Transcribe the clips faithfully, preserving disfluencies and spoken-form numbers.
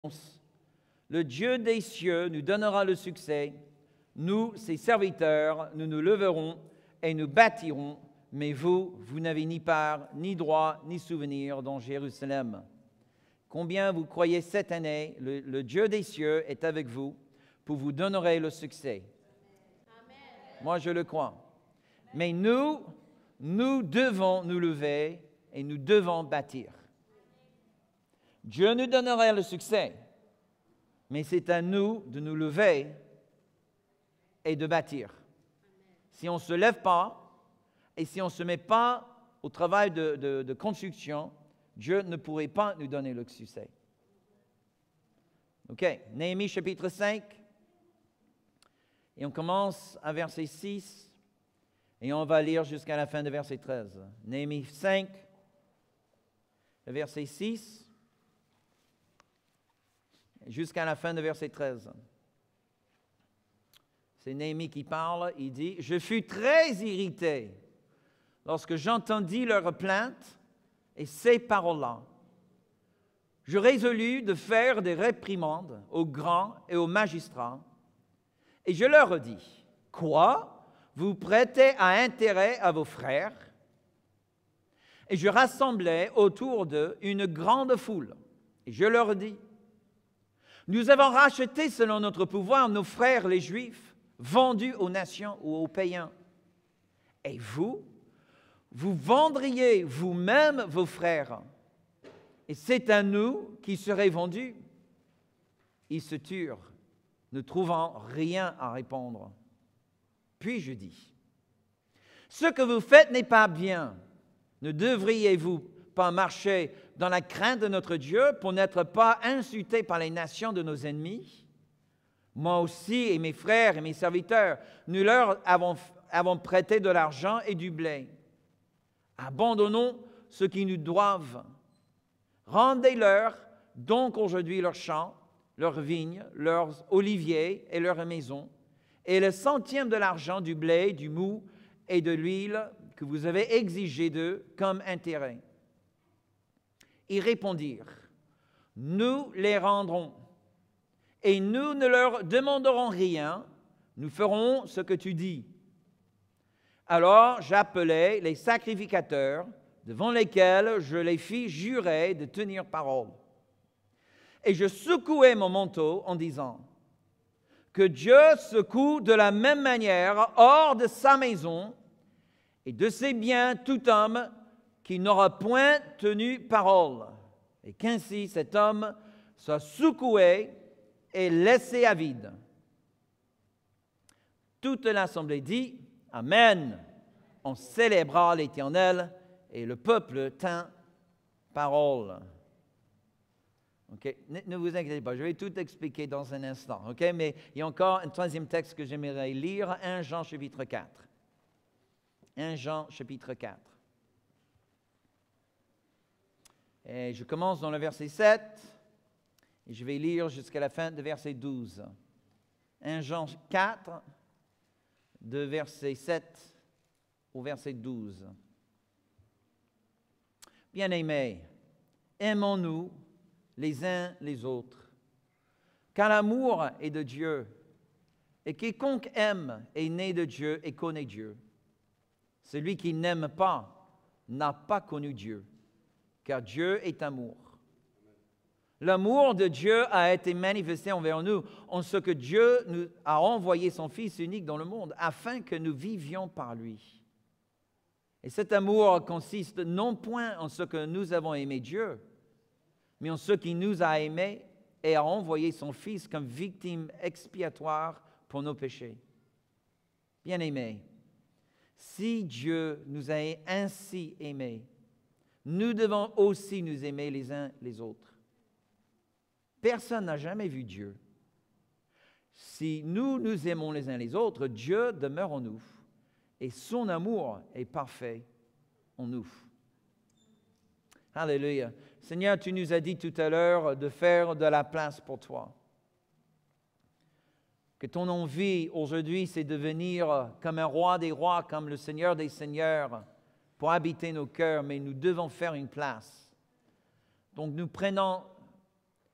Le Dieu des cieux nous donnera le succès. Nous, ses serviteurs, nous nous leverons et nous bâtirons. Mais vous, vous n'avez ni part, ni droit, ni souvenir dans Jérusalem. Combien vous croyez cette année, le, le Dieu des cieux est avec vous pour vous donner le succès. Amen. Moi, je le crois. Mais nous, nous devons nous lever et nous devons bâtir. Dieu nous donnerait le succès, mais c'est à nous de nous lever et de bâtir. Si on ne se lève pas et si on ne se met pas au travail de, de, de construction, Dieu ne pourrait pas nous donner le succès. OK, Néhémie chapitre cinq, et on commence à verset six, et on va lire jusqu'à la fin de verset treize. Néhémie cinq, verset six, jusqu'à la fin de verset treize. C'est Néhémie qui parle, il dit « Je fus très irrité lorsque j'entendis leurs plaintes et ces paroles-là. Je résolus de faire des réprimandes aux grands et aux magistrats, et je leur dis, « Quoi? Vous prêtez à intérêt à vos frères? » Et je rassemblai autour d'eux une grande foule, et je leur dis, « Nous avons racheté selon notre pouvoir nos frères les Juifs, vendus aux nations ou aux païens. Et vous, vous vendriez vous-même vos frères, et c'est à nous qui seraient vendus. » Ils se turent, ne trouvant rien à répondre. Puis je dis, « Ce que vous faites n'est pas bien. Ne devriez-vous pas marcher dans la crainte de notre Dieu pour n'être pas insultés par les nations de nos ennemis? Moi aussi et mes frères et mes serviteurs, nous leur avons, avons prêté de l'argent et du blé. Abandonnons ce qui nous doivent. Rendez-leur donc aujourd'hui leurs champs, leurs vignes, leurs oliviers et leurs maisons, et le centième de l'argent, du blé, du mou et de l'huile que vous avez exigé d'eux comme intérêt. » Ils répondirent, « Nous les rendrons, et nous ne leur demanderons rien, nous ferons ce que tu dis. » Alors j'appelai les sacrificateurs, devant lesquels je les fis jurer de tenir parole. Et je secouai mon manteau en disant, « Que Dieu secoue de la même manière hors de sa maison et de ses biens tout homme qui n'aura point tenu parole, et qu'ainsi cet homme soit secoué et laissé à vide. » Toute l'assemblée dit, « Amen. » On célébra l'Éternel et le peuple tint parole. Okay. Ne, ne vous inquiétez pas, je vais tout expliquer dans un instant. Okay? Mais il y a encore un troisième texte que j'aimerais lire, premier Jean chapitre quatre. premier Jean chapitre quatre. Et je commence dans le verset sept et je vais lire jusqu'à la fin de verset douze. premier Jean quatre, de verset sept au verset douze. Bien-aimés, aimons-nous les uns les autres, car l'amour est de Dieu, et quiconque aime est né de Dieu et connaît Dieu. Celui qui n'aime pas n'a pas connu Dieu, car Dieu est amour. L'amour de Dieu a été manifesté envers nous en ce que Dieu nous a envoyé son Fils unique dans le monde, afin que nous vivions par lui. Et cet amour consiste non point en ce que nous avons aimé Dieu, mais en ce qui nous a aimés et a envoyé son Fils comme victime expiatoire pour nos péchés. Bien-aimés, si Dieu nous a ainsi aimés, nous devons aussi nous aimer les uns les autres. Personne n'a jamais vu Dieu. Si nous nous aimons les uns les autres, Dieu demeure en nous et son amour est parfait en nous. Alléluia. Seigneur, tu nous as dit tout à l'heure de faire de la place pour toi. Que ton envie aujourd'hui, c'est de venir comme un roi des rois, comme le Seigneur des seigneurs, pour habiter nos cœurs, mais nous devons faire une place. Donc nous prenons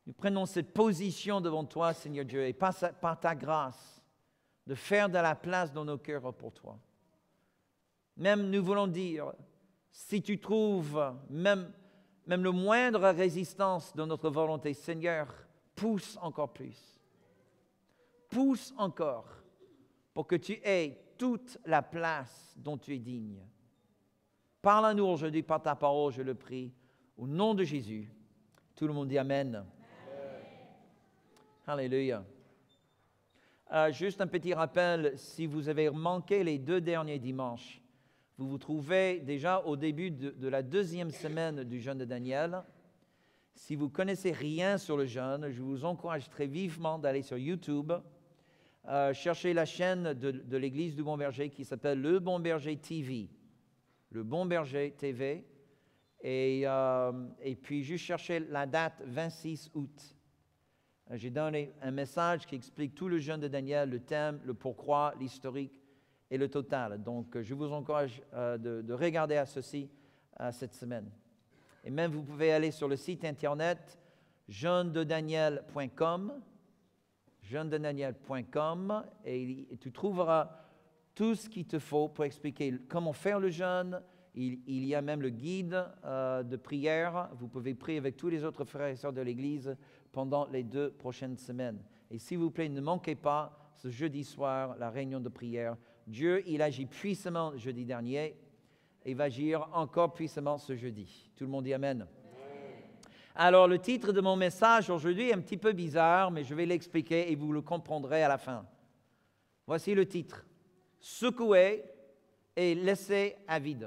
Nous prenons cette position devant toi, Seigneur Dieu, et par, par ta grâce, de faire de la place dans nos cœurs pour toi. Même nous voulons dire, si tu trouves même, même le moindre résistance dans notre volonté, Seigneur, pousse encore plus. Pousse encore pour que tu aies toute la place dont tu es digne. Parle à nous aujourd'hui par ta parole, je le prie, au nom de Jésus. Tout le monde dit Amen. Amen. Alléluia. Euh, juste un petit rappel, si vous avez manqué les deux derniers dimanches, vous vous trouvez déjà au début de, de la deuxième semaine du jeûne de Daniel. Si vous ne connaissez rien sur le jeûne, je vous encourage très vivement d'aller sur YouTube, euh, chercher la chaîne de, de l'Église du Bon Berger qui s'appelle Le Bon Berger T V. Le Bon Berger T V. Et, euh, et puis, juste chercher la date vingt-six août. J'ai donné un message qui explique tout le jeûne de Daniel, le thème, le pourquoi, l'historique et le total. Donc, je vous encourage euh, de, de regarder à ceci euh, cette semaine. Et même, vous pouvez aller sur le site internet jeûne de daniel point com, jeûne de daniel point com, et, et tu trouveras tout ce qu'il te faut pour expliquer comment faire le jeûne. Il, il y a même le guide euh, de prière. Vous pouvez prier avec tous les autres frères et sœurs de l'Église pendant les deux prochaines semaines. Et s'il vous plaît, ne manquez pas ce jeudi soir la réunion de prière. Dieu, il agit puissamment jeudi dernier et va agir encore puissamment ce jeudi. Tout le monde dit Amen. Amen. Alors, le titre de mon message aujourd'hui est un petit peu bizarre, mais je vais l'expliquer et vous le comprendrez à la fin. Voici le titre. Secoué et laissé à vide.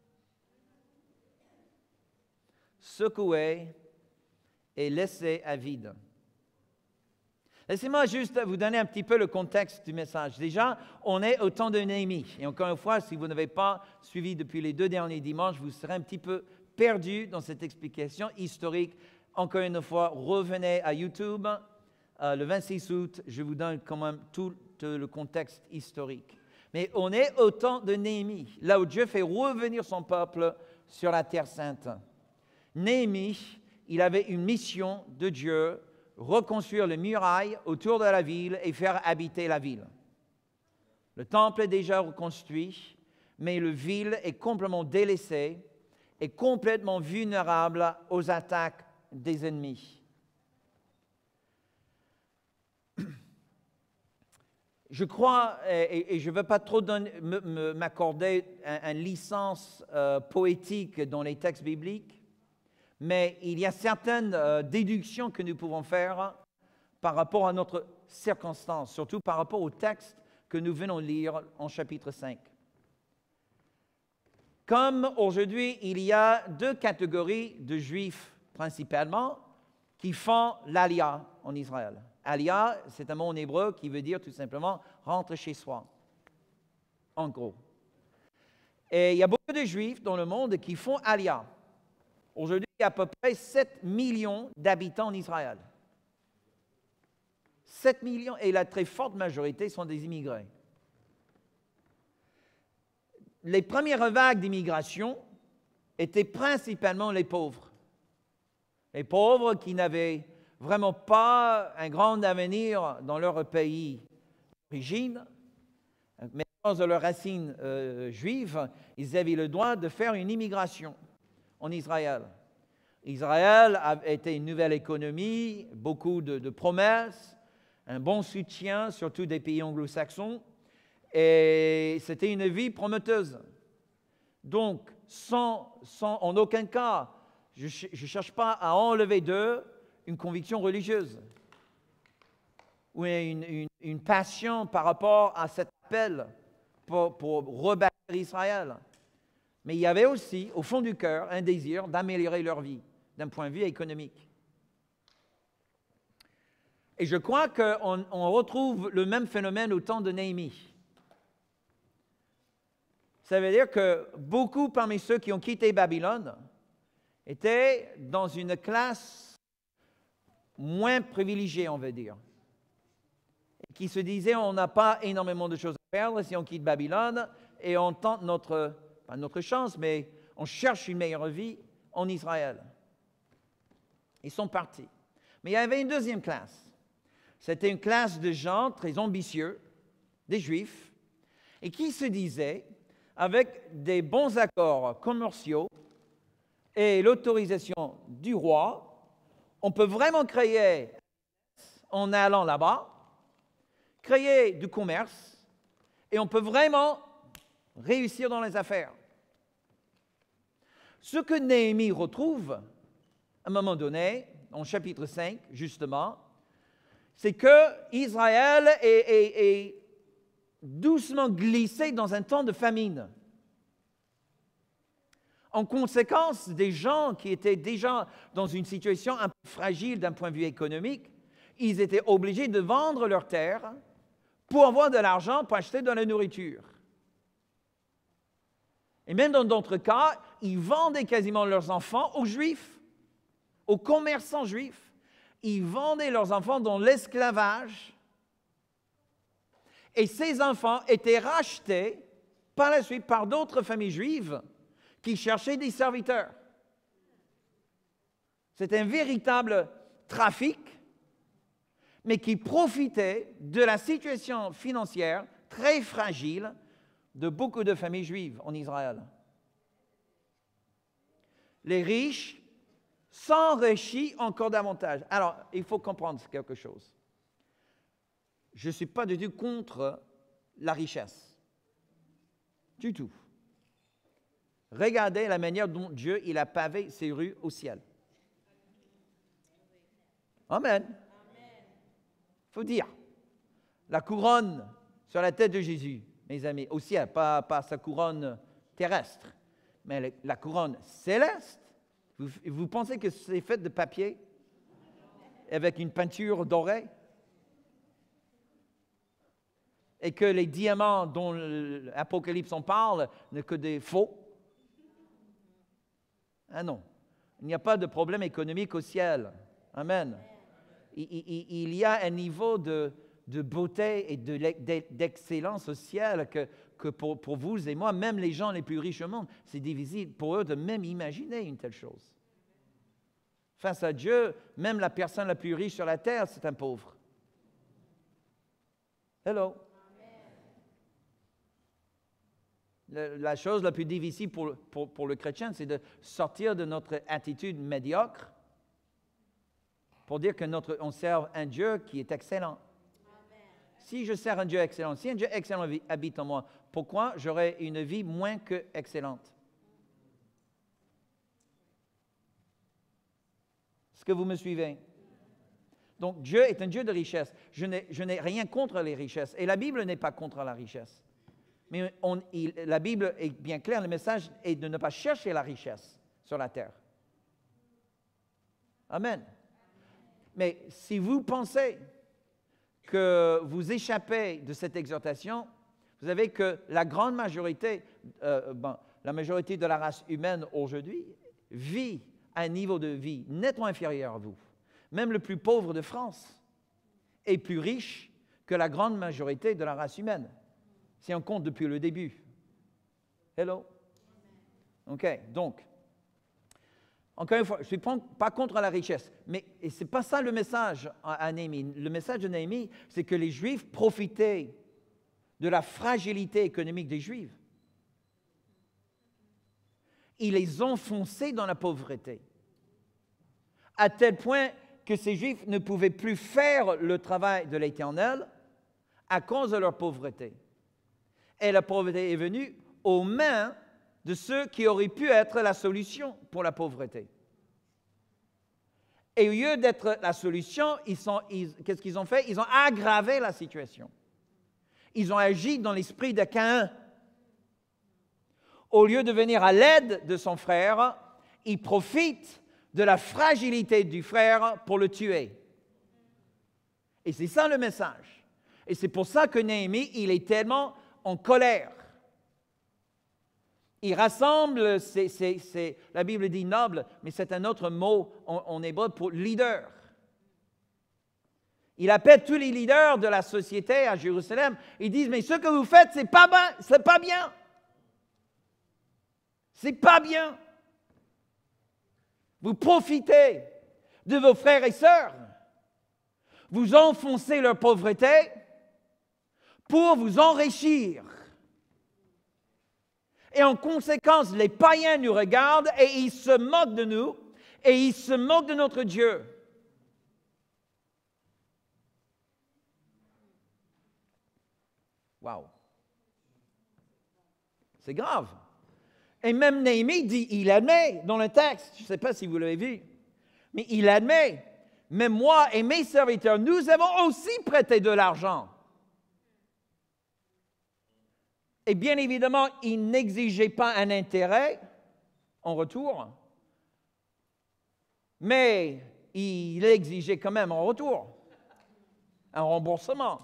Secoué et laissé à vide. Laissez-moi juste vous donner un petit peu le contexte du message. Déjà, on est au temps de Néhémie. Et encore une fois, si vous n'avez pas suivi depuis les deux derniers dimanches, vous serez un petit peu perdu dans cette explication historique. Encore une fois, revenez à YouTube. Euh, le vingt-six août, je vous donne quand même tout le contexte historique. Mais on est au temps de Néhémie, là où Dieu fait revenir son peuple sur la terre sainte. Néhémie, il avait une mission de Dieu, reconstruire les murailles autour de la ville et faire habiter la ville. Le temple est déjà reconstruit, mais la ville est complètement délaissée et complètement vulnérable aux attaques des ennemis. Je crois, et, et je ne veux pas trop donner, me, me, m'accorder une licence euh, poétique dans les textes bibliques, mais il y a certaines euh, déductions que nous pouvons faire par rapport à notre circonstance, surtout par rapport au texte que nous venons de lire en chapitre cinq. Comme aujourd'hui, il y a deux catégories de Juifs principalement qui font l'Aliyah en Israël. Aliyah, c'est un mot en hébreu qui veut dire tout simplement « rentre chez soi », en gros. Et il y a beaucoup de Juifs dans le monde qui font Aliyah. Aujourd'hui, il y a à peu près sept millions d'habitants en Israël. sept millions, et la très forte majorité sont des immigrés. Les premières vagues d'immigration étaient principalement les pauvres. Les pauvres qui n'avaient vraiment pas un grand avenir dans leur pays d'origine, mais à cause de leurs racines euh, juives, ils avaient le droit de faire une immigration en Israël. Israël a été une nouvelle économie, beaucoup de, de promesses, un bon soutien, surtout des pays anglo-saxons, et c'était une vie prometteuse. Donc, sans, sans, en aucun cas, je ne cherche pas à enlever d'eux une conviction religieuse ou une, une, une passion par rapport à cet appel pour, pour rebâtir Israël. Mais il y avait aussi, au fond du cœur, un désir d'améliorer leur vie d'un point de vue économique. Et je crois qu'on on retrouve le même phénomène au temps de Néhémie. Ça veut dire que beaucoup parmi ceux qui ont quitté Babylone étaient dans une classe moins privilégiée, on veut dire, et qui se disaient on n'a pas énormément de choses à perdre si on quitte Babylone et on tente notre, pas notre chance, mais on cherche une meilleure vie en Israël. Ils sont partis. Mais il y avait une deuxième classe. C'était une classe de gens très ambitieux, des Juifs, et qui se disaient, avec des bons accords commerciaux et l'autorisation du roi, on peut vraiment créer, en allant là-bas, créer du commerce, et on peut vraiment réussir dans les affaires. Ce que Néhémie retrouve, à un moment donné, en chapitre cinq, justement, c'est que Israël est, est, est doucement glissé dans un temps de famine. En conséquence, des gens qui étaient déjà dans une situation un peu fragile d'un point de vue économique, ils étaient obligés de vendre leurs terres pour avoir de l'argent pour acheter de la nourriture. Et même dans d'autres cas, ils vendaient quasiment leurs enfants aux Juifs, aux commerçants juifs. Ils vendaient leurs enfants dans l'esclavage. Et ces enfants étaient rachetés par la suite par d'autres familles juives qui cherchaient des serviteurs. C'était un véritable trafic, mais qui profitait de la situation financière très fragile de beaucoup de familles juives en Israël. Les riches s'enrichissent encore davantage. Alors, il faut comprendre quelque chose. Je ne suis pas du tout contre la richesse. Du tout. Regardez la manière dont Dieu il a pavé ses rues au ciel. Amen. Il faut dire, la couronne sur la tête de Jésus, mes amis, au ciel, pas, pas sa couronne terrestre, mais la couronne céleste. Vous, vous pensez que c'est fait de papier avec une peinture dorée? Et que les diamants dont l'Apocalypse en parle ne que des faux? Ah non, il n'y a pas de problème économique au ciel. Amen. Il, il, il y a un niveau de, de beauté et de, d'excellence au ciel que, que pour, pour vous et moi, même les gens les plus riches au monde, c'est difficile pour eux de même imaginer une telle chose. Face à Dieu, même la personne la plus riche sur la terre, c'est un pauvre. Hello. La chose la plus difficile pour, pour, pour le chrétien, c'est de sortir de notre attitude médiocre pour dire que notre, on sert un Dieu qui est excellent. Amen. Si je sers un Dieu excellent, si un Dieu excellent habite en moi, pourquoi j'aurais une vie moins que excellente? Est-ce que vous me suivez? Donc Dieu est un Dieu de richesse. Je n'ai, je n'ai rien contre les richesses. Et la Bible n'est pas contre la richesse. Mais on, il, la Bible est bien claire, le message est de ne pas chercher la richesse sur la terre. Amen. Mais si vous pensez que vous échappez de cette exhortation, vous savez que la grande majorité, euh, bon, la majorité de la race humaine aujourd'hui vit à un niveau de vie nettement inférieur à vous. Même le plus pauvre de France est plus riche que la grande majorité de la race humaine. Si on compte depuis le début. Hello? OK, donc, encore une fois, je ne suis pas contre la richesse, mais ce n'est pas ça le message à Néhémie. Le message de Néhémie, c'est que les Juifs profitaient de la fragilité économique des Juifs. Ils les enfonçaient dans la pauvreté, à tel point que ces Juifs ne pouvaient plus faire le travail de l'Éternel à cause de leur pauvreté. Et la pauvreté est venue aux mains de ceux qui auraient pu être la solution pour la pauvreté. Et au lieu d'être la solution, ils sont, ils, qu'est-ce qu'ils ont fait? Ils ont aggravé la situation. Ils ont agi dans l'esprit de Caïn. Au lieu de venir à l'aide de son frère, ils profitent de la fragilité du frère pour le tuer. Et c'est ça le message. Et c'est pour ça que Néhémie, il est tellement en colère. Il rassemble, c'est, c'est, c'est, la Bible dit noble, mais c'est un autre mot en, en hébreu pour leader. Il appelle tous les leaders de la société à Jérusalem. Ils disent, mais ce que vous faites, c'est pas bien, c'est pas bien. C'est pas bien. Vous profitez de vos frères et sœurs vous enfoncez leur pauvreté pour vous enrichir. Et en conséquence, les païens nous regardent et ils se moquent de nous et ils se moquent de notre Dieu. Wow. C'est grave. Et même Néhémie dit, il admet dans le texte, je ne sais pas si vous l'avez vu, mais il admet, mais moi et mes serviteurs, nous avons aussi prêté de l'argent. Et bien évidemment, il n'exigeait pas un intérêt en retour, mais il exigeait quand même en retour un remboursement.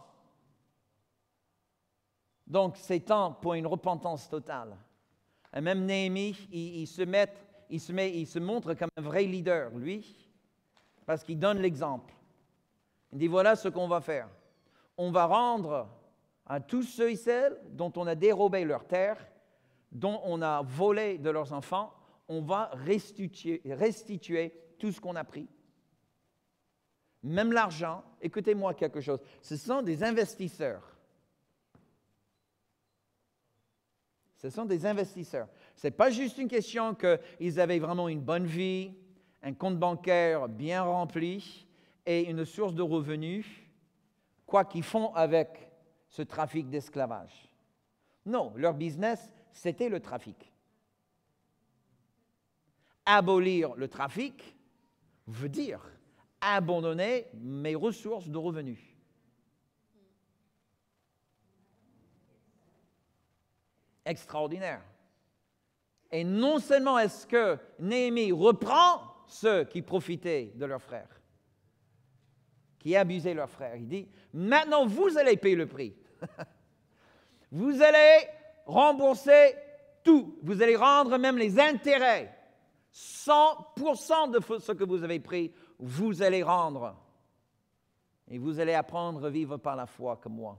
Donc, c'est temps pour une repentance totale. Et même Néhémie, il, il, se met, il, se met, il se montre comme un vrai leader, lui, parce qu'il donne l'exemple. Il dit, voilà ce qu'on va faire. On va rendre à tous ceux et celles dont on a dérobé leur terre, dont on a volé de leurs enfants, on va restituer, restituer tout ce qu'on a pris. Même l'argent, écoutez-moi quelque chose, ce sont des investisseurs. Ce sont des investisseurs. Ce n'est pas juste une question qu'ils avaient vraiment une bonne vie, un compte bancaire bien rempli et une source de revenus, quoi qu'ils font avec ce trafic d'esclavage. Non, leur business, c'était le trafic. Abolir le trafic veut dire abandonner mes ressources de revenus. Extraordinaire. Et non seulement est-ce que Néhémie reprend ceux qui profitaient de leurs frères, qui abusaient leurs frères, il dit, maintenant vous allez payer le prix. Vous allez rembourser tout. Vous allez rendre même les intérêts. cent pour cent de ce que vous avez pris, vous allez rendre. Et vous allez apprendre à vivre par la foi comme moi.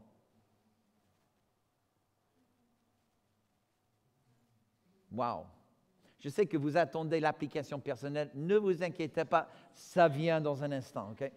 Wow! Je sais que vous attendez l'application personnelle. Ne vous inquiétez pas, ça vient dans un instant, OK?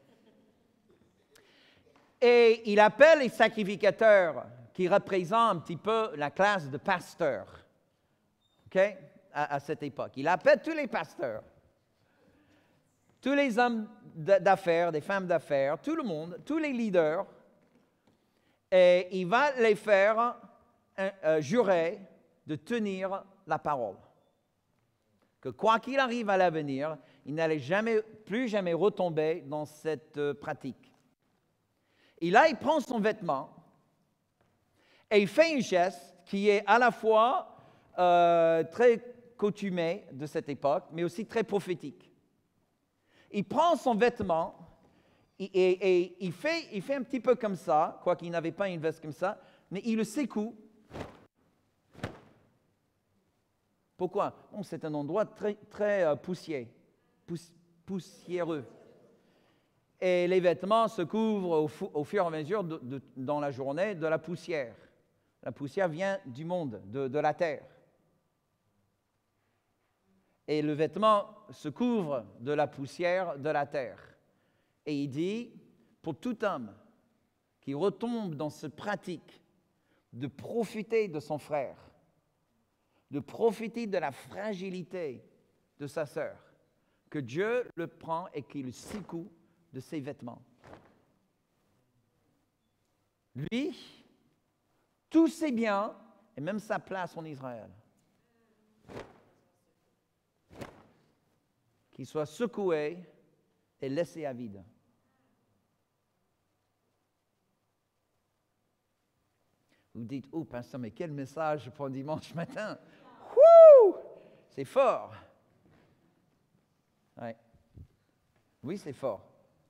Et il appelle les sacrificateurs qui représentent un petit peu la classe de pasteurs, OK? À, à cette époque. Il appelle tous les pasteurs, tous les hommes d'affaires, des femmes d'affaires, tout le monde, tous les leaders, et il va les faire euh, euh, jurer de tenir la parole. Que quoi qu'il arrive à l'avenir, il n'allait jamais, plus jamais retomber dans cette euh, pratique. Et là, il prend son vêtement et il fait une geste qui est à la fois euh, très coutumée de cette époque, mais aussi très prophétique. Il prend son vêtement et, et, et il, fait, il fait un petit peu comme ça, quoiqu'il n'avait pas une veste comme ça, mais il le secoue. Pourquoi? Bon, c'est un endroit très, très euh, poussier, pouss, poussiéreux. Et les vêtements se couvrent au, fu- au fur et à mesure de, de, dans la journée de la poussière. La poussière vient du monde, de, de la terre. Et le vêtement se couvre de la poussière de la terre. Et il dit, pour tout homme qui retombe dans cette pratique de profiter de son frère, de profiter de la fragilité de sa sœur, que Dieu le prend et qu'il le secoue de ses vêtements. Lui, tous ses biens et même sa place en Israël, qu'il soit secoué et laissé à vide. Vous dites, oh, pasteur, mais quel message pour dimanche matin! Wouh! C'est fort. Ouais. Oui, c'est fort.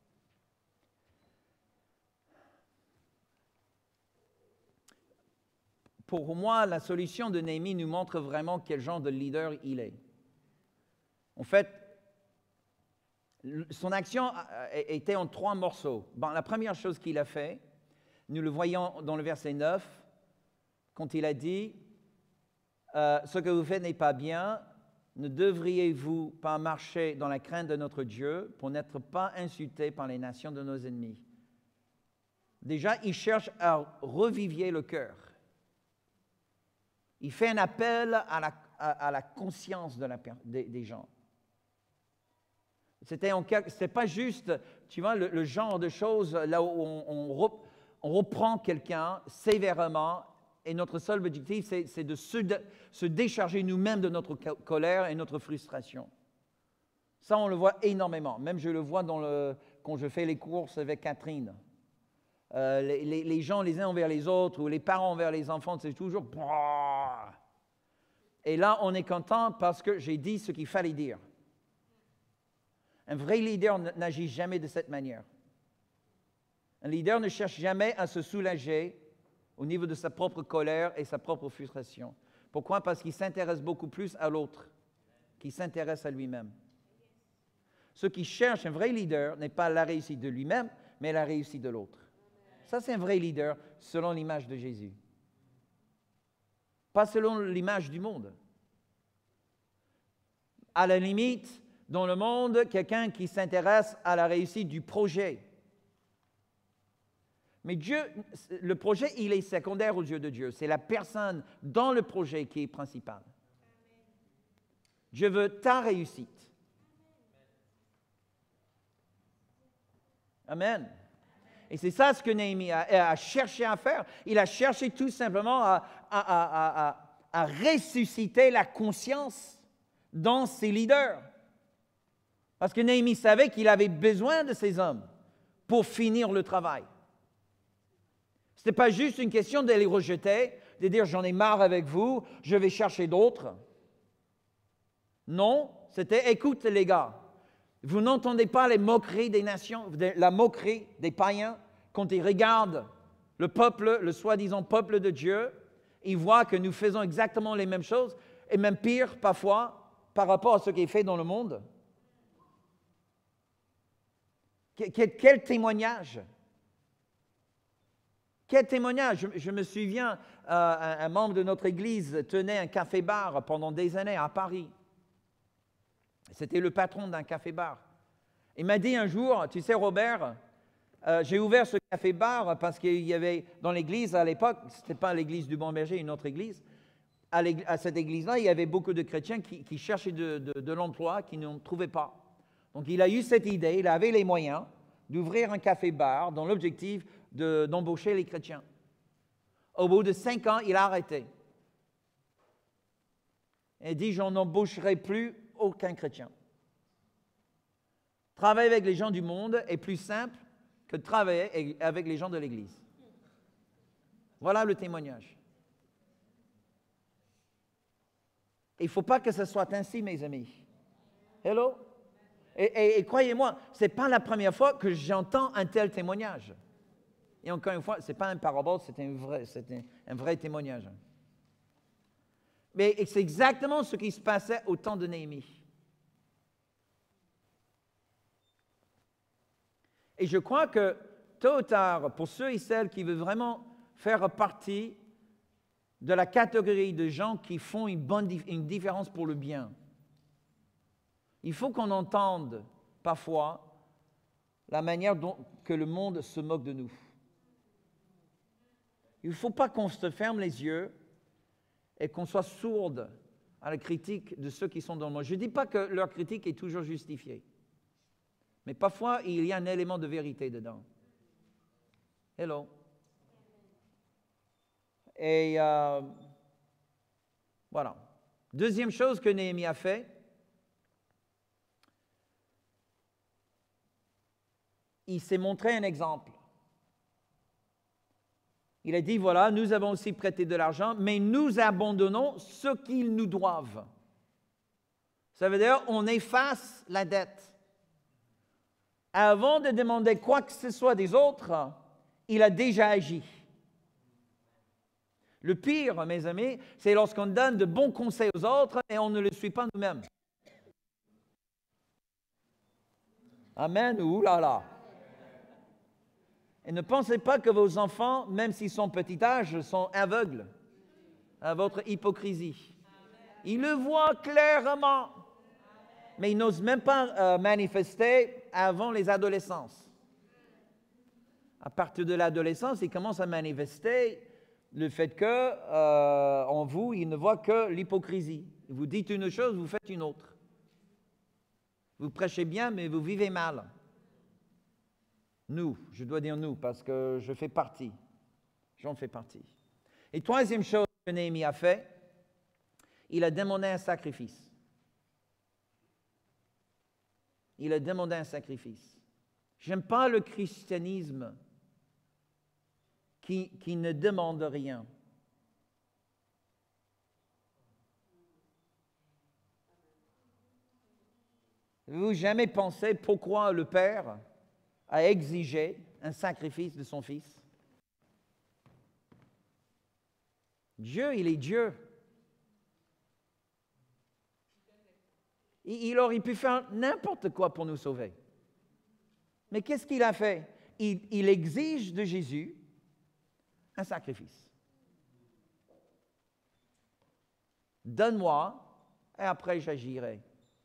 Pour moi, la solution de Néhémie nous montre vraiment quel genre de leader il est. En fait, son action était en trois morceaux. Bon, la première chose qu'il a fait, nous le voyons dans le verset neuf, quand il a dit euh, « Ce que vous faites n'est pas bien, ne devriez-vous pas marcher dans la crainte de notre Dieu pour n'être pas insultés par les nations de nos ennemis ?» déjà, il cherche à revivifier le cœur. Il fait un appel à la, à, à la conscience de la, des, des gens. C'était c'est pas juste, tu vois, le, le genre de choses là où on, on, rep, on reprend quelqu'un sévèrement et notre seul objectif, c'est de se, de se décharger nous-mêmes de notre colère et notre frustration. Ça, on le voit énormément. Même je le vois dans le, quand je fais les courses avec Catherine. Euh, les, les, les gens les uns envers les autres ou les parents envers les enfants, c'est toujours... Et là, on est content parce que j'ai dit ce qu'il fallait dire. Un vrai leader n'agit jamais de cette manière. Un leader ne cherche jamais à se soulager au niveau de sa propre colère et sa propre frustration. Pourquoi? Parce qu'il s'intéresse beaucoup plus à l'autre qu'il s'intéresse à lui-même. Ce qui cherche un vrai leader n'est pas la réussite de lui-même, mais la réussite de l'autre. Ça, c'est un vrai leader selon l'image de Jésus. Pas selon l'image du monde. À la limite, dans le monde, quelqu'un qui s'intéresse à la réussite du projet. Mais Dieu, le projet, il est secondaire aux yeux de Dieu. C'est la personne dans le projet qui est principale. Dieu veut ta réussite. Amen. Et c'est ça ce que Néhémie a, a cherché à faire. Il a cherché tout simplement à, à, à, à, à ressusciter la conscience dans ses leaders. Parce que Néhémie savait qu'il avait besoin de ces hommes pour finir le travail. Ce n'était pas juste une question de les rejeter, de dire « j'en ai marre avec vous, je vais chercher d'autres ». Non, c'était « écoute les gars, vous n'entendez pas les moqueries des nations, la moquerie des païens quand ils regardent le peuple, le soi-disant peuple de Dieu, ils voient que nous faisons exactement les mêmes choses, et même pire parfois par rapport à ce qui est fait dans le monde. Quel, quel témoignage! Quel témoignage! Je, je me souviens, euh, un, un membre de notre Église tenait un café-bar pendant des années à Paris. C'était le patron d'un café-bar. Il m'a dit un jour, tu sais Robert, euh, j'ai ouvert ce café-bar parce qu'il y avait dans l'église à l'époque, ce n'était pas l'église du Bon Berger, une autre église, à, à cette église-là, il y avait beaucoup de chrétiens qui, qui cherchaient de, de, de l'emploi, qui ne trouvaient pas. Donc il a eu cette idée, il avait les moyens d'ouvrir un café-bar dans l'objectif de, d'embaucher les chrétiens. Au bout de cinq ans, il a arrêté. Il dit, j'en embaucherai plus aucun chrétien. Travailler avec les gens du monde est plus simple que de travailler avec les gens de l'Église. Voilà le témoignage. Il ne faut pas que ce soit ainsi, mes amis. Hello? Et, et, et croyez-moi, ce n'est pas la première fois que j'entends un tel témoignage. Et encore une fois, ce n'est pas un parabole, c'est un vrai, c'est un, un vrai témoignage. Mais c'est exactement ce qui se passait au temps de Néhémie. Et je crois que, tôt ou tard, pour ceux et celles qui veulent vraiment faire partie de la catégorie de gens qui font une, bonne, une différence pour le bien, il faut qu'on entende parfois la manière dont que le monde se moque de nous. Il ne faut pas qu'on se ferme les yeux et qu'on soit sourde à la critique de ceux qui sont dans le monde. Je ne dis pas que leur critique est toujours justifiée, mais parfois il y a un élément de vérité dedans. Hello. Et euh, voilà. Deuxième chose que Néhémie a fait, il s'est montré un exemple. Il a dit, voilà, nous avons aussi prêté de l'argent, mais nous abandonnons ce qu'ils nous doivent. Ça veut dire, on efface la dette. Avant de demander quoi que ce soit des autres, il a déjà agi. Le pire, mes amis, c'est lorsqu'on donne de bons conseils aux autres et on ne le suit pas nous-mêmes. Amen, ouh là là. Et ne pensez pas que vos enfants, même s'ils sont petit âge, sont aveugles à votre hypocrisie. Ils le voient clairement, mais ils n'osent même pas euh, manifester avant les adolescences. À partir de l'adolescence, il commence à manifester le fait que euh, en vous, il ne voit que l'hypocrisie. Vous dites une chose, vous faites une autre. Vous prêchez bien, mais vous vivez mal. Nous, je dois dire nous, parce que je fais partie. J'en fais partie. Et troisième chose que Néhémie a fait, il a demandé un sacrifice. Il a demandé un sacrifice. J'aime pas le christianisme qui, qui ne demande rien. Avez-vous jamais pensé pourquoi le Père a exigé un sacrifice de son Fils? Dieu, il est Dieu. Il aurait pu faire n'importe quoi pour nous sauver. Mais qu'est-ce qu'il a fait? Il, il exige de Jésus un sacrifice. Donne-moi et après j'agirai.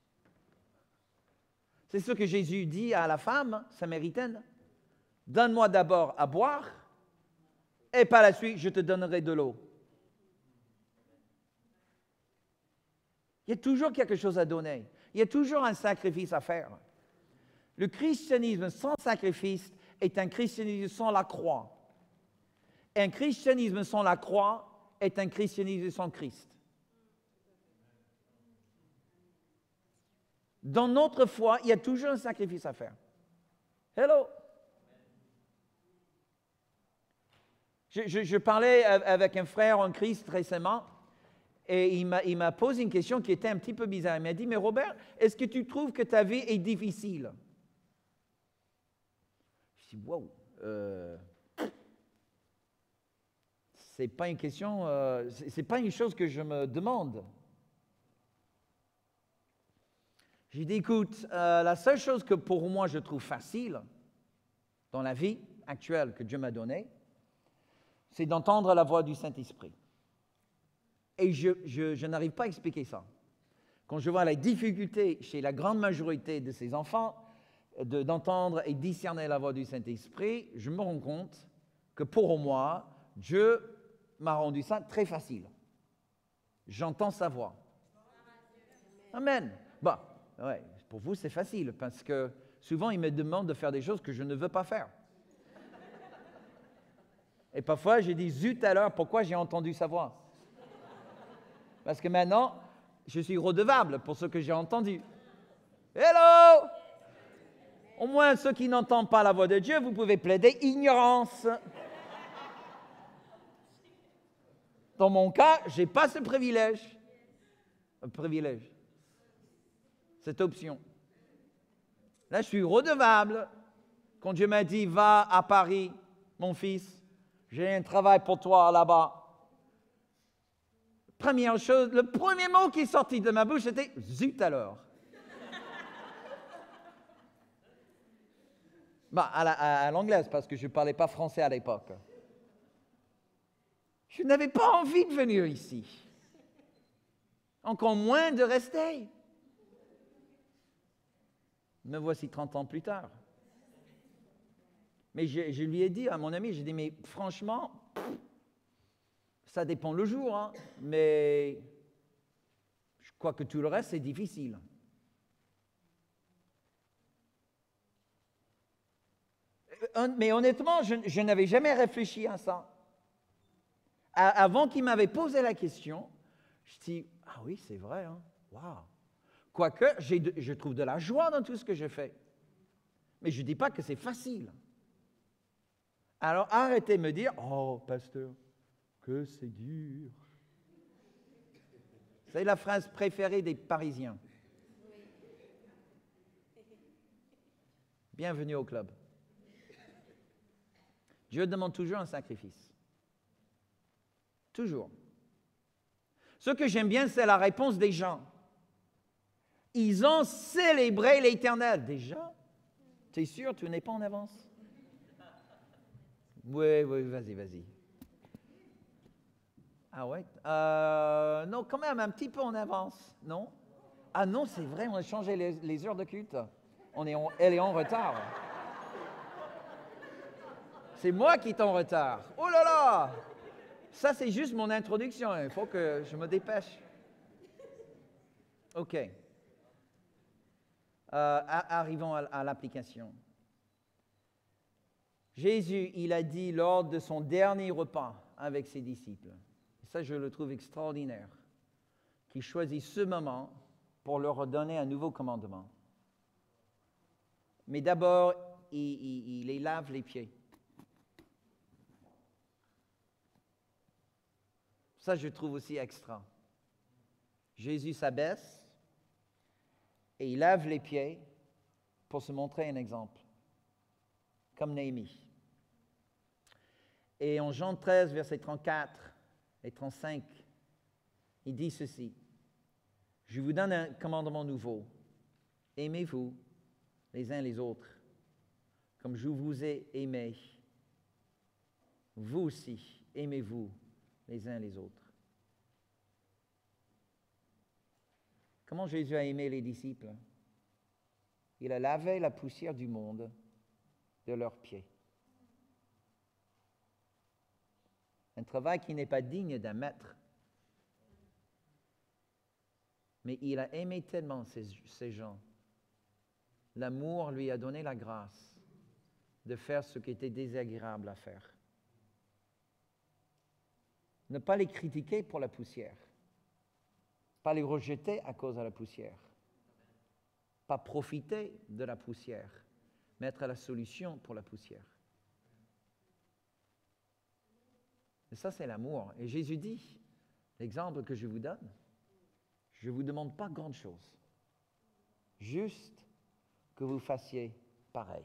C'est ce que Jésus dit à la femme samaritaine. Donne-moi d'abord à boire et par la suite je te donnerai de l'eau. Il y a toujours quelque chose à donner. Il y a toujours un sacrifice à faire. Le christianisme sans sacrifice est un christianisme sans la croix. Et un christianisme sans la croix est un christianisme sans Christ. Dans notre foi, il y a toujours un sacrifice à faire. Hello! Je, je, je parlais avec un frère en Christ récemment. Et il m'a, il m'a posé une question qui était un petit peu bizarre. Il m'a dit, mais Robert, est-ce que tu trouves que ta vie est difficile? Je dis, wow, euh, c'est pas une question, euh, c'est, c'est pas une chose que je me demande. J'ai dit, écoute, euh, la seule chose que pour moi je trouve facile dans la vie actuelle que Dieu m'a donnée, c'est d'entendre la voix du Saint-Esprit. Et je, je, je n'arrive pas à expliquer ça. Quand je vois la difficulté chez la grande majorité de ces enfants de, d'entendre et discerner la voix du Saint-Esprit, je me rends compte que pour moi, Dieu m'a rendu ça très facile. J'entends sa voix. Amen. Bon, ouais, pour vous, c'est facile parce que souvent, il me demande de faire des choses que je ne veux pas faire. Et parfois, je dis, zut alors, pourquoi j'ai entendu sa voix? Parce que maintenant, je suis redevable pour ce que j'ai entendu. Hello! Au moins, ceux qui n'entendent pas la voix de Dieu, vous pouvez plaider ignorance. Dans mon cas, je n'ai pas ce privilège. Un privilège. Cette option. Là, je suis redevable. Quand Dieu m'a dit, va à Paris, mon fils, j'ai un travail pour toi là-bas. Première chose, le premier mot qui est sorti de ma bouche, c'était « zut alors ». Bah, à, la, à l'anglaise, parce que je ne parlais pas français à l'époque. Je n'avais pas envie de venir ici. Encore moins de rester. Me voici trente ans plus tard. Mais je, je lui ai dit à mon ami, j'ai dit, mais franchement, ça dépend le jour, hein, mais je crois que tout le reste, c'est difficile. Mais honnêtement, je, je n'avais jamais réfléchi à ça. À, avant qu'il m'avait posé la question, je dis, ah oui, c'est vrai, hein, waouh. Quoique, j'ai de, je trouve de la joie dans tout ce que je fais. Mais je ne dis pas que c'est facile. Alors, arrêtez de me dire, oh, pasteur, que c'est dur. C'est la phrase préférée des Parisiens. Bienvenue au club. Dieu demande toujours un sacrifice. Toujours. Ce que j'aime bien, c'est la réponse des gens. Ils ont célébré l'Éternel. Déjà? Tu es sûr, tu n'es pas en avance? Oui, oui, vas-y, vas-y. Ah ouais? Euh, non, quand même, un petit peu en avance, non? Ah non, c'est vrai, on a changé les, les heures de culte. On est en, elle est en retard. C'est moi qui est en retard. Oh là là! Ça, c'est juste mon introduction. Il faut que je me dépêche. OK. Euh, arrivons à, à l'application. Jésus, il a dit lors de son dernier repas avec ses disciples, et ça je le trouve extraordinaire, qu'il choisit ce moment pour leur donner un nouveau commandement. Mais d'abord, il, il, il les lave les pieds. Ça, je trouve aussi extra. Jésus s'abaisse et il lave les pieds pour se montrer un exemple, comme Néhémie. Et en Jean treize, versets trente-quatre et trente-cinq, il dit ceci. Je vous donne un commandement nouveau. Aimez-vous les uns les autres, comme je vous ai aimés. Vous aussi, aimez-vous les uns les autres. Comment Jésus a aimé les disciples? Il a lavé la poussière du monde de leurs pieds. Un travail qui n'est pas digne d'un maître. Mais il a aimé tellement ces, ces gens. L'amour lui a donné la grâce de faire ce qui était désagréable à faire. Ne pas les critiquer pour la poussière. Pas les rejeter à cause de la poussière. Pas profiter de la poussière, mais être la solution pour la poussière. Et ça, c'est l'amour. Et Jésus dit, l'exemple que je vous donne, je ne vous demande pas grande chose, juste que vous fassiez pareil.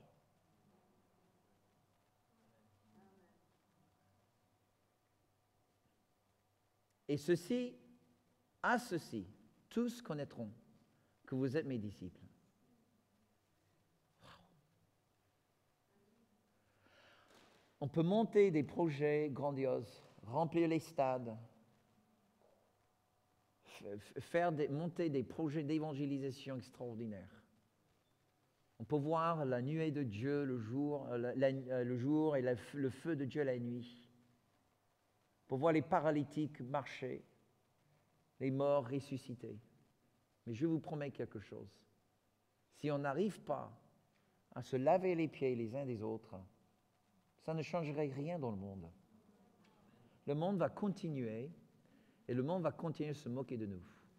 Et ceci, à ceci, tous connaîtront que vous êtes mes disciples. On peut monter des projets grandioses, remplir les stades, faire des, monter des projets d'évangélisation extraordinaires. On peut voir la nuée de Dieu le jour, la, la, le jour et la, le feu de Dieu la nuit. On peut voir les paralytiques marcher, les morts ressuscités. Mais je vous promets quelque chose. Si on n'arrive pas à se laver les pieds les uns des autres, ça ne changerait rien dans le monde. Le monde va continuer et le monde va continuer à se moquer de nous.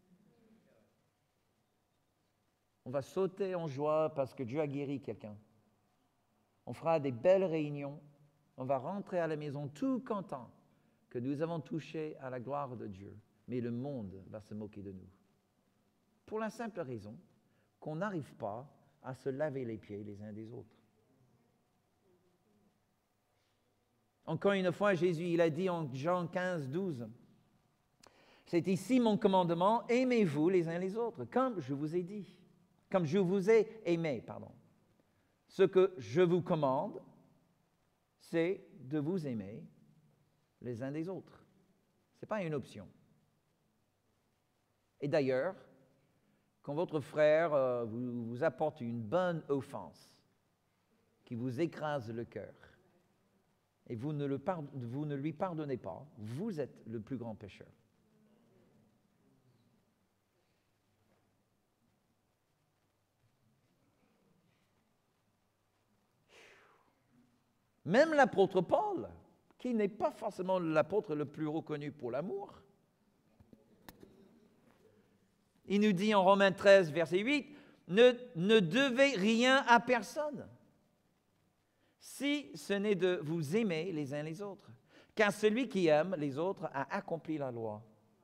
On va sauter en joie parce que Dieu a guéri quelqu'un. On fera des belles réunions. On va rentrer à la maison tout content que nous avons touché à la gloire de Dieu. Mais le monde va se moquer de nous. Pour la simple raison qu'on n'arrive pas à se laver les pieds les uns des autres. Encore une fois, Jésus, il a dit en Jean quinze, douze, « C'est ici mon commandement, aimez-vous les uns les autres, comme je vous ai dit, comme je vous ai aimé, pardon. Ce que je vous commande, c'est de vous aimer les uns des autres. Ce n'est pas une option. Et d'ailleurs, quand votre frère euh, vous, vous apporte une bonne offense, qui vous écrase le cœur, et vous ne, le pard- vous ne lui pardonnez pas, vous êtes le plus grand pécheur. Même l'apôtre Paul, qui n'est pas forcément l'apôtre le plus reconnu pour l'amour, il nous dit en Romains treize, verset huit, ne, ne devez rien à personne, si ce n'est de vous aimer les uns les autres. Car celui qui aime les autres a accompli la loi.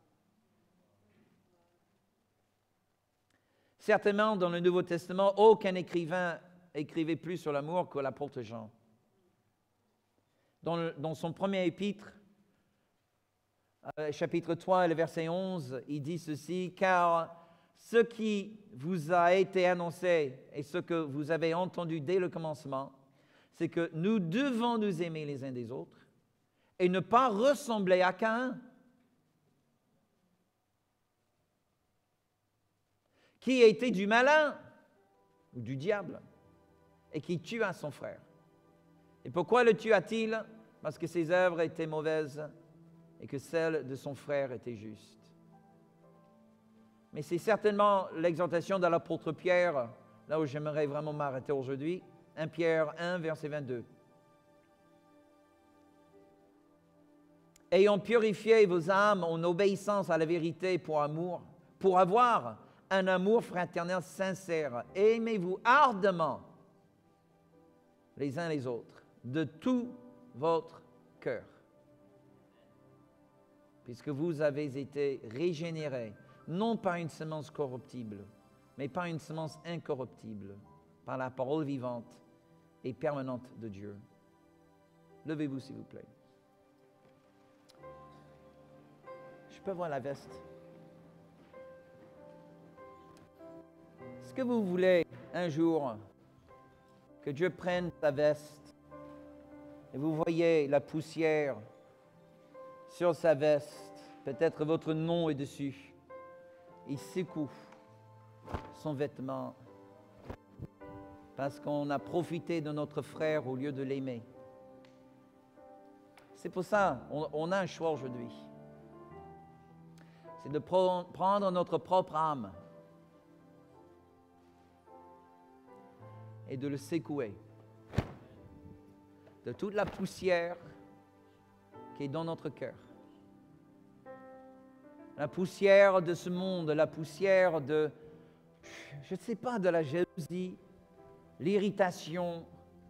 Certainement, dans le Nouveau Testament, aucun écrivain écrivait plus sur l'amour que l'apôtre Jean. Dans, le, dans son premier épître, euh, chapitre trois, le verset onze, il dit ceci, « Car ce qui vous a été annoncé et ce que vous avez entendu dès le commencement, c'est que nous devons nous aimer les uns des autres et ne pas ressembler à Caïn, qui était du malin ou du diable et qui tua son frère. Et pourquoi le tua-t-il? Parce que ses œuvres étaient mauvaises et que celles de son frère étaient justes. Mais c'est certainement l'exhortation de l'apôtre Pierre, là où j'aimerais vraiment m'arrêter aujourd'hui. un Pierre un, verset vingt-deux. Ayant purifié vos âmes en obéissance à la vérité pour amour, pour avoir un amour fraternel sincère, aimez-vous ardemment les uns les autres, de tout votre cœur, puisque vous avez été régénérés, non par une semence corruptible, mais par une semence incorruptible, par la parole vivante et permanente de Dieu. Levez-vous, s'il vous plaît. Je peux voir la veste. Est-ce que vous voulez un jour que Dieu prenne sa veste et vous voyez la poussière sur sa veste, peut-être votre nom est dessus, il secoue son vêtement parce qu'on a profité de notre frère au lieu de l'aimer. C'est pour ça qu'on on a un choix aujourd'hui. C'est de prendre notre propre âme et de le secouer de toute la poussière qui est dans notre cœur. La poussière de ce monde, la poussière de, je ne sais pas, de la jalousie, l'irritation,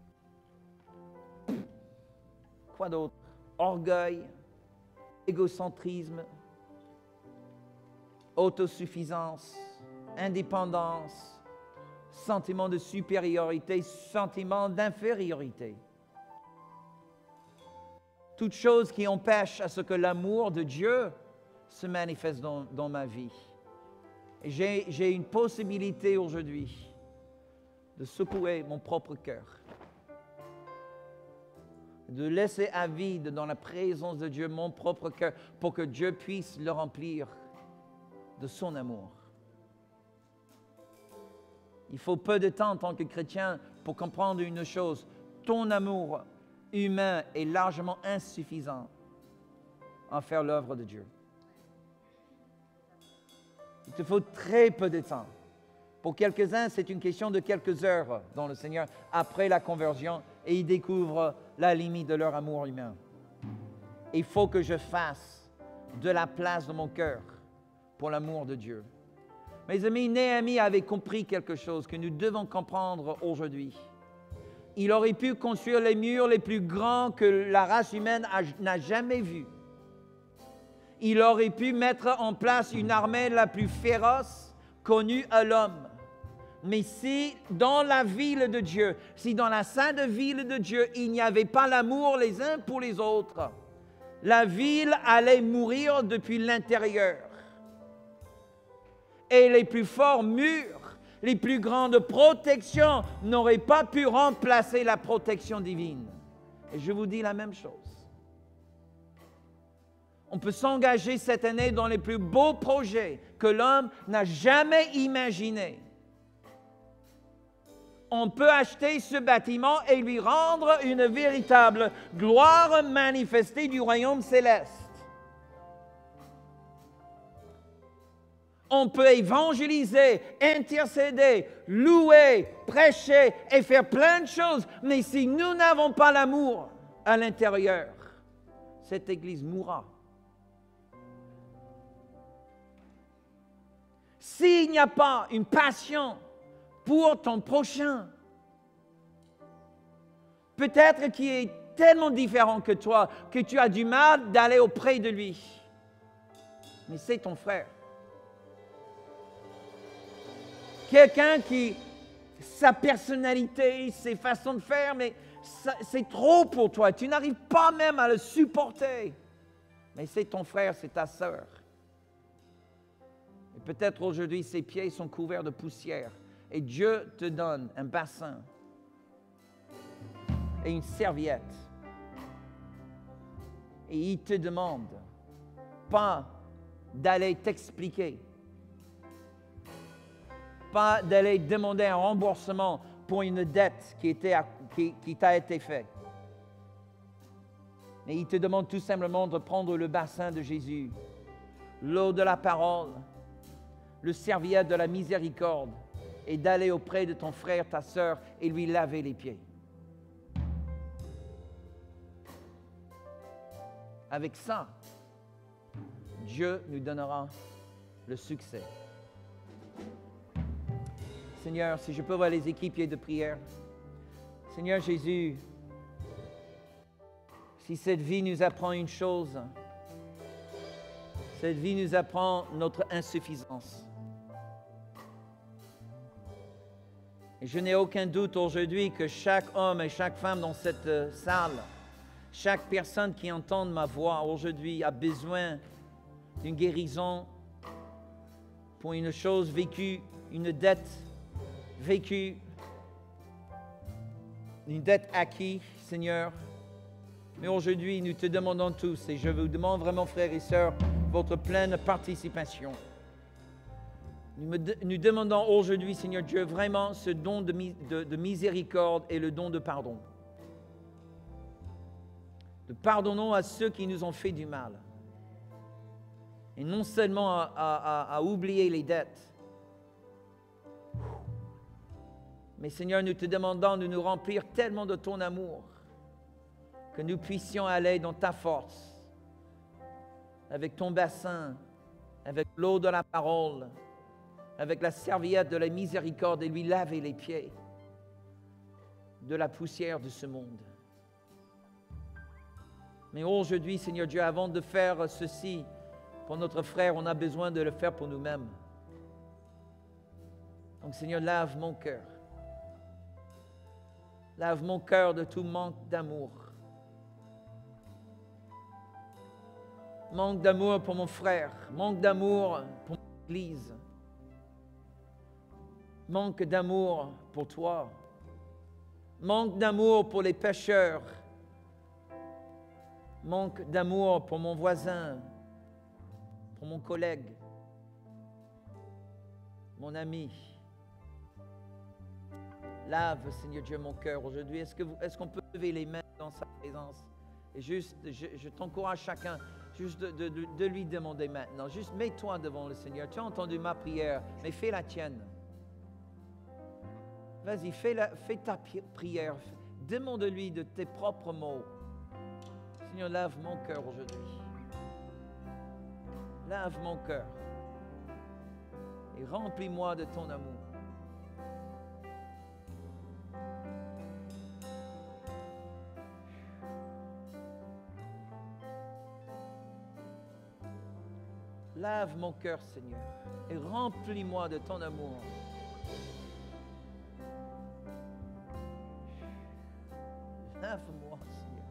quoi d'autre? Orgueil, égocentrisme, autosuffisance, indépendance, sentiment de supériorité, sentiment d'infériorité. Toutes choses qui empêchent à ce que l'amour de Dieu se manifeste dans, dans ma vie. Et j'ai, j'ai une possibilité aujourd'hui de secouer mon propre cœur, de laisser à vide dans la présence de Dieu mon propre cœur pour que Dieu puisse le remplir de son amour. Il faut peu de temps en tant que chrétien pour comprendre une chose. Ton amour humain est largement insuffisant à faire l'œuvre de Dieu. Il te faut très peu de temps. Pour quelques-uns, c'est une question de quelques heures dans le Seigneur après la conversion et ils découvrent la limite de leur amour humain. Il faut que je fasse de la place dans mon cœur pour l'amour de Dieu. Mes amis, Néhémie avait compris quelque chose que nous devons comprendre aujourd'hui. Il aurait pu construire les murs les plus grands que la race humaine a, n'a jamais vus. Il aurait pu mettre en place une armée la plus féroce connue à l'homme. Mais si dans la ville de Dieu, si dans la sainte ville de Dieu, il n'y avait pas l'amour les uns pour les autres, la ville allait mourir depuis l'intérieur. Et les plus forts murs, les plus grandes protections n'auraient pas pu remplacer la protection divine. Et je vous dis la même chose. On peut s'engager cette année dans les plus beaux projets que l'homme n'a jamais imaginés. On peut acheter ce bâtiment et lui rendre une véritable gloire manifestée du royaume céleste. On peut évangéliser, intercéder, louer, prêcher et faire plein de choses. Mais si nous n'avons pas l'amour à l'intérieur, cette Église mourra. S'il n'y a pas une passion pour ton prochain, peut-être qu'il est tellement différent que toi que tu as du mal d'aller auprès de lui. Mais c'est ton frère. Quelqu'un qui, sa personnalité, ses façons de faire, mais ça, c'est trop pour toi. Tu n'arrives pas même à le supporter. Mais c'est ton frère, c'est ta sœur. Et peut-être aujourd'hui, ses pieds sont couverts de poussière. Et Dieu te donne un bassin et une serviette. Et il te demande pas d'aller t'expliquer, pas d'aller demander un remboursement pour une dette qui, était à, qui, qui t'a été faite. Et il te demande tout simplement de prendre le bassin de Jésus, l'eau de la parole, le serviette de la miséricorde et d'aller auprès de ton frère, ta sœur et lui laver les pieds. Avec ça, Dieu nous donnera le succès. Seigneur, si je peux voir les équipiers de prière. Seigneur Jésus, si cette vie nous apprend une chose, cette vie nous apprend notre insuffisance. Et je n'ai aucun doute aujourd'hui que chaque homme et chaque femme dans cette salle, chaque personne qui entend ma voix aujourd'hui a besoin d'une guérison pour une chose vécue, une dette vécue, une dette acquise, Seigneur. Mais aujourd'hui, nous te demandons tous, et je vous demande vraiment, frères et sœurs, votre pleine participation. Nous, me de, nous demandons aujourd'hui, Seigneur Dieu, vraiment ce don de, de, de miséricorde et le don de pardon. De pardonnons à ceux qui nous ont fait du mal. Et non seulement à, à, à oublier les dettes, mais Seigneur, nous te demandons de nous remplir tellement de ton amour que nous puissions aller dans ta force, avec ton bassin, avec l'eau de la parole, avec la serviette de la miséricorde et lui laver les pieds de la poussière de ce monde. Mais aujourd'hui, Seigneur Dieu, avant de faire ceci pour notre frère, on a besoin de le faire pour nous-mêmes. Donc, Seigneur, lave mon cœur. Lave mon cœur de tout manque d'amour. Manque d'amour pour mon frère, manque d'amour pour l'Église, manque d'amour pour toi, manque d'amour pour les pécheurs, manque d'amour pour mon voisin, pour mon collègue, mon ami. Lave, Seigneur Dieu, mon cœur aujourd'hui. Est-ce que vous, est-ce qu'on peut lever les mains dans sa présence? Et juste, je, je t'encourage chacun, juste de, de, de, de lui demander maintenant. Juste mets-toi devant le Seigneur. Tu as entendu ma prière, mais fais la tienne. Vas-y, fais, la, fais ta prière. Demande-lui de tes propres mots. Seigneur, lave mon cœur aujourd'hui. Lave mon cœur. Et remplis-moi de ton amour. Lave mon cœur, Seigneur, et remplis-moi de ton amour. Lave-moi, Seigneur.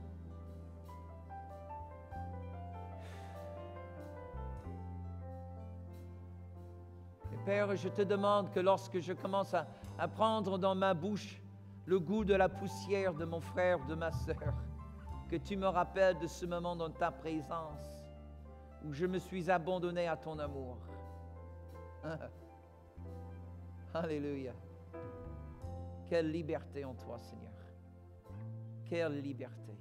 Et Père, je te demande que lorsque je commence à, à prendre dans ma bouche le goût de la poussière de mon frère, de ma sœur, que tu me rappelles de ce moment dans ta présence, où je me suis abandonné à ton amour. Alléluia. Quelle liberté en toi, Seigneur. Quelle liberté.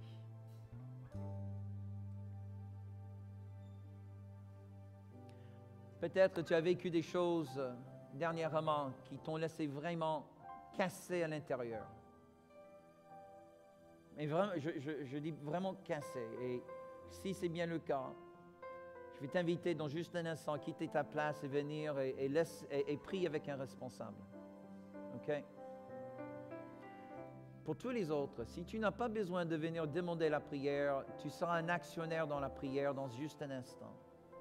Peut-être tu as vécu des choses dernièrement qui t'ont laissé vraiment cassé à l'intérieur. Mais vraiment, je, je, je dis vraiment cassé. Et si c'est bien le cas, je vais t'inviter dans juste un instant à quitter ta place et venir et, et, laisse, et, et prie avec un responsable. OK? Pour tous les autres, si tu n'as pas besoin de venir demander la prière, tu seras un actionnaire dans la prière dans juste un instant.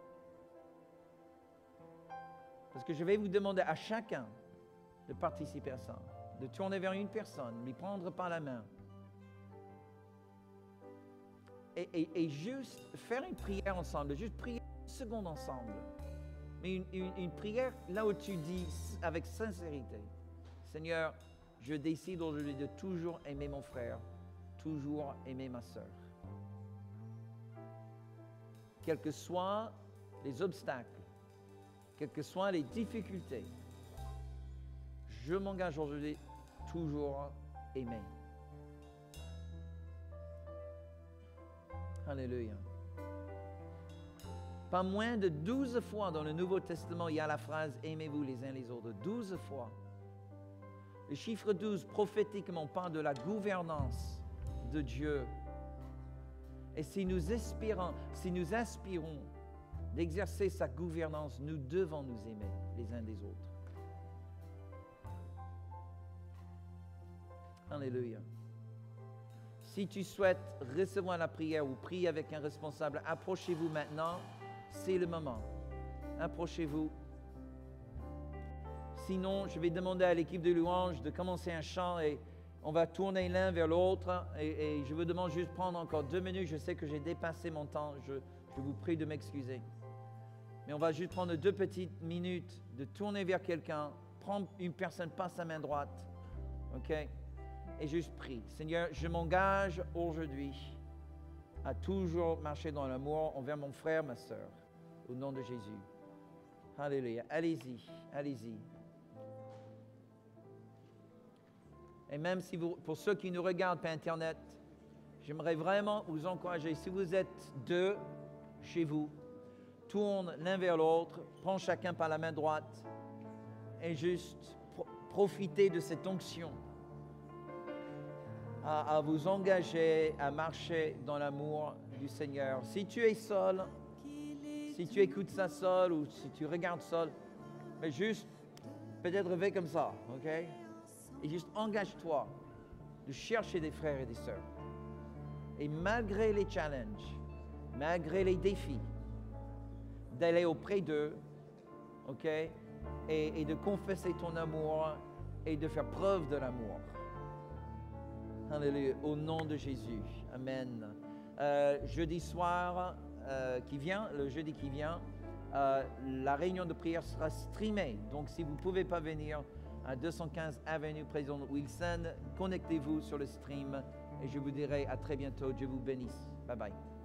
Parce que je vais vous demander à chacun de participer à ça, de tourner vers une personne, lui prendre par la main. Et, et, et juste faire une prière ensemble, juste prier une seconde ensemble. Mais une, une, une prière là où tu dis avec sincérité, Seigneur, je décide aujourd'hui de toujours aimer mon frère, toujours aimer ma sœur. Quels que soient les obstacles, quelles que soient les difficultés, je m'engage aujourd'hui toujours aimer. Alléluia. Pas moins de douze fois dans le Nouveau Testament, il y a la phrase « Aimez-vous les uns les autres ». Douze fois. Le chiffre douze, prophétiquement, parle de la gouvernance de Dieu. Et si nous aspirons, si nous aspirons d'exercer sa gouvernance, nous devons nous aimer les uns des autres. Alléluia. Si tu souhaites recevoir la prière ou prier avec un responsable, approchez-vous maintenant. C'est le moment. Approchez-vous. Sinon, je vais demander à l'équipe de louange de commencer un chant et on va tourner l'un vers l'autre. Et, et je vous demande juste de prendre encore deux minutes. Je sais que j'ai dépassé mon temps. Je, je vous prie de m'excuser. Mais on va juste prendre deux petites minutes de tourner vers quelqu'un. Prendre une personne par sa main droite. OK? Et juste prie. Seigneur, je m'engage aujourd'hui à toujours marcher dans l'amour envers mon frère, ma sœur, au nom de Jésus. Alléluia. Allez-y, allez-y. Et même si vous, pour ceux qui nous regardent par Internet, j'aimerais vraiment vous encourager, si vous êtes deux chez vous, tourne l'un vers l'autre, prends chacun par la main droite et juste pro- profitez de cette onction. À, à vous engager, à marcher dans l'amour du Seigneur. Si tu es seul, si tu écoutes ça seul ou si tu regardes seul, mais juste peut-être rêver comme ça, OK? Et juste engage-toi de chercher des frères et des sœurs. Et malgré les challenges, malgré les défis, d'aller auprès d'eux, OK? Et, et de confesser ton amour et de faire preuve de l'amour. Alléluia, au nom de Jésus. Amen. Euh, jeudi soir euh, qui vient, le jeudi qui vient, euh, la réunion de prière sera streamée. Donc, si vous ne pouvez pas venir à deux cent quinze avenue Président Wilson, connectez-vous sur le stream et je vous dirai à très bientôt. Dieu vous bénisse. Bye bye.